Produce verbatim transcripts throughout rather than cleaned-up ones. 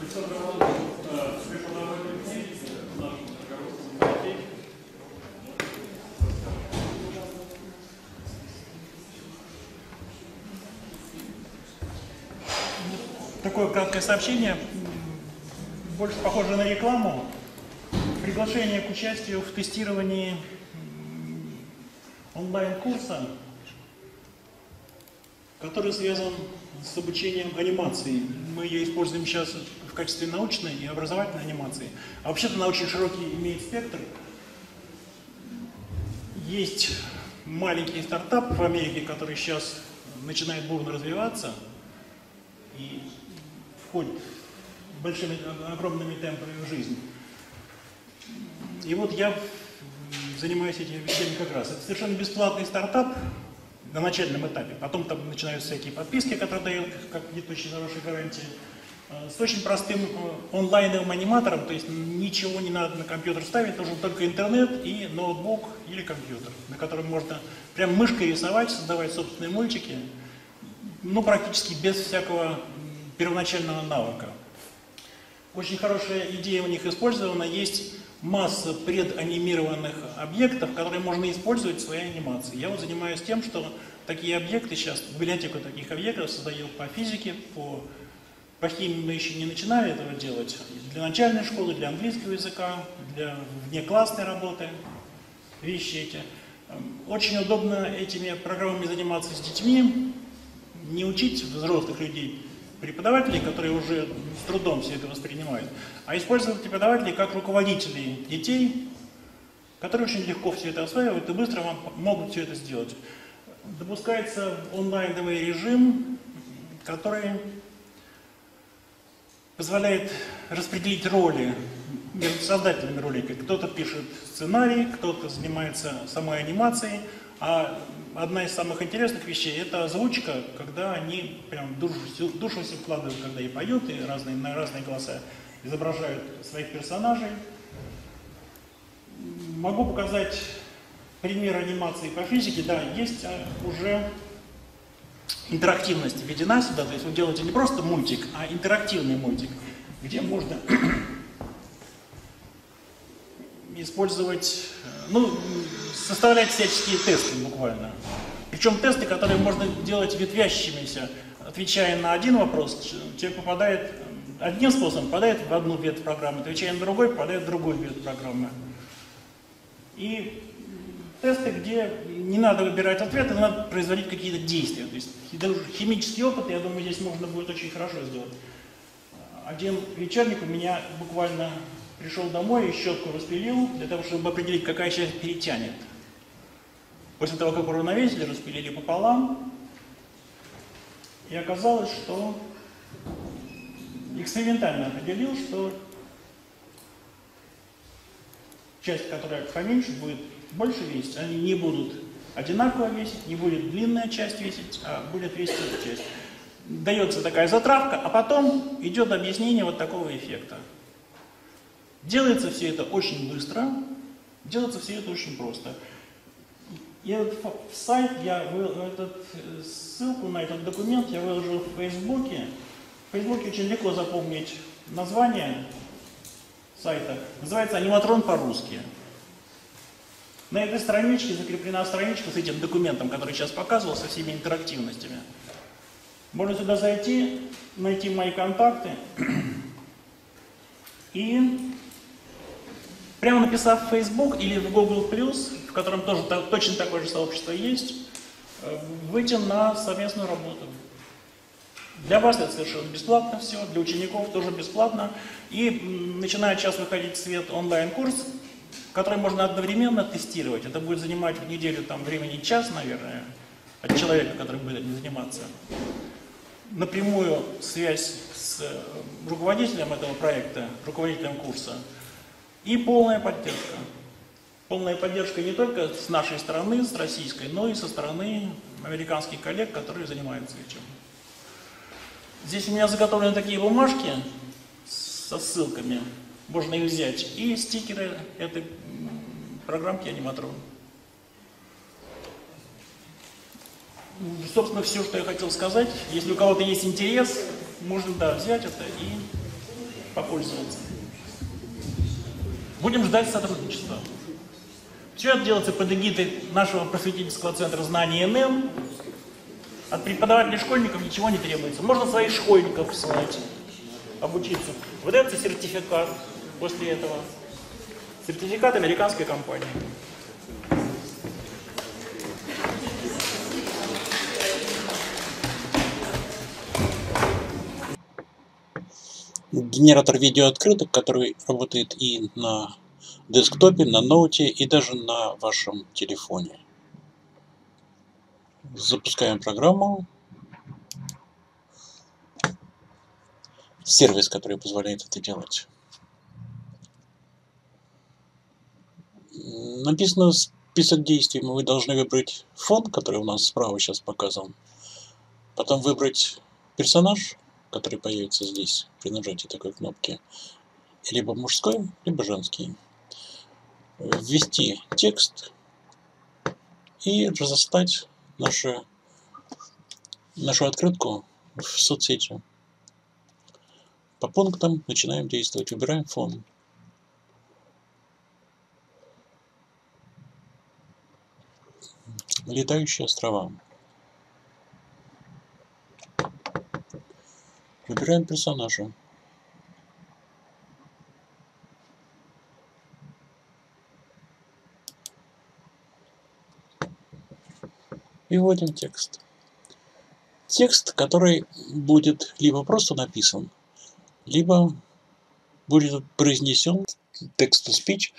Такое краткое сообщение, больше похоже на рекламу. Приглашение к участию в тестировании онлайн-курса, который связан с обучением анимации. Мы ее используем сейчас в качестве научной и образовательной анимации. А вообще-то она очень широкий имеет спектр. Есть маленький стартап в Америке, который сейчас начинает бурно развиваться и входит большими, огромными темпами в жизнь. И вот я занимаюсь этими вещами как раз. Это совершенно бесплатный стартап на начальном этапе. Потом там начинаются всякие подписки, которые дают какие-то очень хорошие гарантии. С очень простым онлайновым аниматором, то есть ничего не надо на компьютер ставить, нужен только интернет и ноутбук или компьютер, на котором можно прям мышкой рисовать, создавать собственные мультики, ну практически без всякого первоначального навыка. Очень хорошая идея у них использована, есть масса преданимированных объектов, которые можно использовать в своей анимации. Я вот занимаюсь тем, что такие объекты сейчас, библиотеку таких объектов создаю по физике, по, по химии мы еще не начинали этого делать, для начальной школы, для английского языка, для внеклассной работы, вещи эти. Очень удобно этими программами заниматься с детьми, не учить взрослых людей, преподавателей, которые уже с трудом все это воспринимают, а использовать преподавателей как руководителей детей, которые очень легко все это осваивают и быстро вам могут все это сделать. Допускается онлайновый режим, который позволяет распределить роли между создателями ролика. Кто-то пишет сценарий, кто-то занимается самой анимацией, а одна из самых интересных вещей – это озвучка, когда они прям душу, душу себе вкладывают, когда и поют, и разные, на разные голоса изображают своих персонажей. Могу показать пример анимации по физике. Да, есть уже интерактивность введена сюда, то есть вы делаете не просто мультик, а интерактивный мультик, где можно использовать, ну, составлять всяческие тесты буквально. Причем тесты, которые можно делать ветвящимися. Отвечая на один вопрос, человек попадает одним способом, попадает в одну ветвь программы, отвечая на другой, попадает в другую ветвь программы. И тесты, где не надо выбирать ответы, надо производить какие-то действия. То есть химический опыт, я думаю, здесь можно будет очень хорошо сделать. Один вечерник у меня буквально пришел домой и щетку распилил, для того, чтобы определить, какая часть перетянет. После того, как уравновесили, распилили пополам, и оказалось, что экспериментально определил, что часть, которая поменьше, будет больше весить. Они не будут одинаково весить, не будет длинная часть весить, а будет весить эта часть. Дается такая затравка, а потом идет объяснение вот такого эффекта. Делается все это очень быстро, делается все это очень просто. И этот сайт, я выложил, этот, ссылку на этот документ я выложил в Фейсбуке. В Фейсбуке очень легко запомнить название сайта. Называется «Аниматрон по-русски». На этой страничке закреплена страничка с этим документом, который сейчас показывал, со всеми интерактивностями. Можно сюда зайти, найти мои контакты и, прямо написав в Facebook или в Google плюс, в котором тоже точно такое же сообщество есть, выйти на совместную работу. Для вас это совершенно бесплатно все, для учеников тоже бесплатно. И начинает сейчас выходить в свет онлайн-курс, который можно одновременно тестировать. Это будет занимать в неделю там, времени час, наверное, от человека, который будет этим заниматься. Напрямую связь с руководителем этого проекта, руководителем курса. И полная поддержка. Полная поддержка не только с нашей стороны, с российской, но и со стороны американских коллег, которые занимаются этим. Здесь у меня заготовлены такие бумажки со ссылками. Можно их взять. И стикеры этой программки Аниматрон. Собственно, все, что я хотел сказать. Если у кого-то есть интерес, можно, да, взять это и попользоваться. Будем ждать сотрудничества. Все это делается под эгидой нашего просветительского центра знаний эн эм. От преподавателей школьников ничего не требуется. Можно своих школьников посылать, обучиться. Выдается сертификат после этого. Сертификат американской компании. Генератор видеооткрыток, который работает и на десктопе, на ноуте, и даже на вашем телефоне. Запускаем программу. Сервис, который позволяет это делать. Написано список действий. Вы должны выбрать фон, который у нас справа сейчас показан. Потом выбрать персонаж, который появится здесь при нажатии такой кнопки. Либо мужской, либо женский. Ввести текст и разослать нашу, нашу открытку в соцсети. По пунктам начинаем действовать. Выбираем фон. Летающие острова. Выбираем персонажа. И вводим текст. Текст, который будет либо просто написан, либо будет произнесен text-to-speech.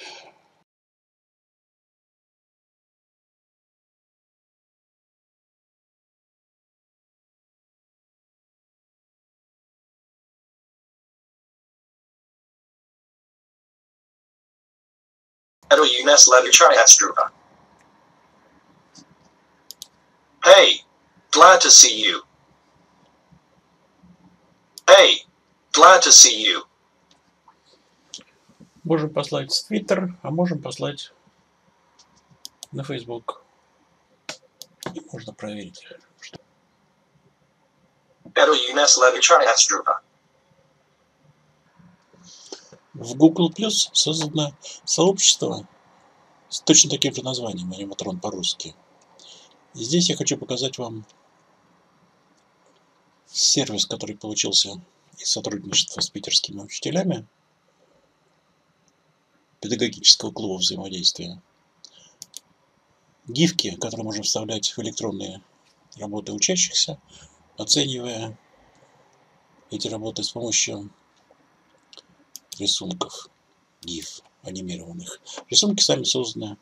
Эту юнес левичая струва. Hey, glad to see you. Hey, glad to see you. Можем послать в Twitter, а можем послать на Facebook. И можно проверить, что... Эту юнес левичая струва. В Google Plus создано сообщество с точно таким же названием, аниматрон по-русски. И здесь я хочу показать вам сервис, который получился из сотрудничества с питерскими учителями педагогического клуба взаимодействия. Гифки, которые можно вставлять в электронные работы учащихся, оценивая эти работы с помощью рисунков гиф анимированных. Рисунки сами созданы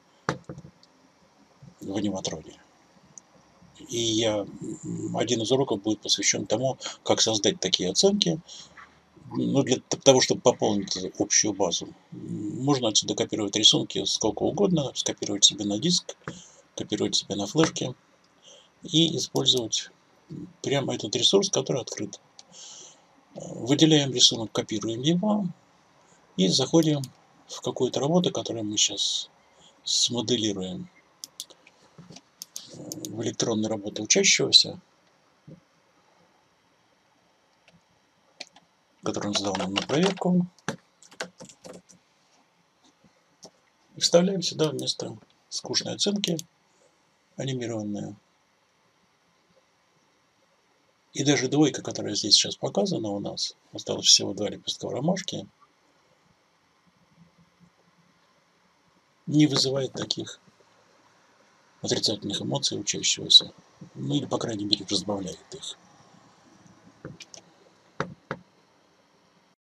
в аниматроне. И я, один из уроков будет посвящен тому, как создать такие оценки, ну, для того, чтобы пополнить общую базу. Можно отсюда копировать рисунки сколько угодно, скопировать себе на диск, копировать себе на флешке и использовать прямо этот ресурс, который открыт. Выделяем рисунок, копируем его и заходим в какую-то работу, которую мы сейчас смоделируем. В электронной работе учащегося, который он задал нам на проверку. И вставляем сюда вместо скучной оценки анимированную. И даже двойка, которая здесь сейчас показана у нас, осталось всего два лепестка ромашки, не вызывает таких отрицательных эмоций учащегося. Ну или, по крайней мере, разбавляет их.